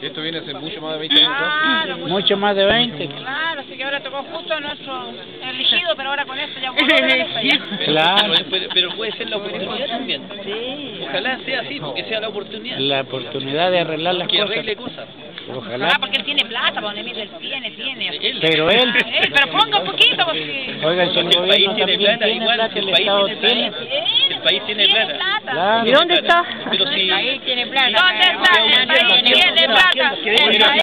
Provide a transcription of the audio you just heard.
Esto viene hace mucho más de 20 años. Claro, Mucho más de 20. Claro, así que ahora tocó justo nuestro elegido, pero ahora con esto ya Claro. Pero puede ser la oportunidad también. Sí. Ojalá sea así, porque sea la oportunidad. La oportunidad de arreglar las Que cosas. arregle cosas. Ojalá. Ah, porque él tiene plata, porque él tiene. Pero él. Pero ponga un poquito, porque... Oiga, si el El país gobierno tiene también plata, tiene igual, plata, si el el país Estado tiene plata. tiene. El país tiene plata. Claro. ¿Y dónde está? Pero si... ¿Dónde está? El país tiene plata.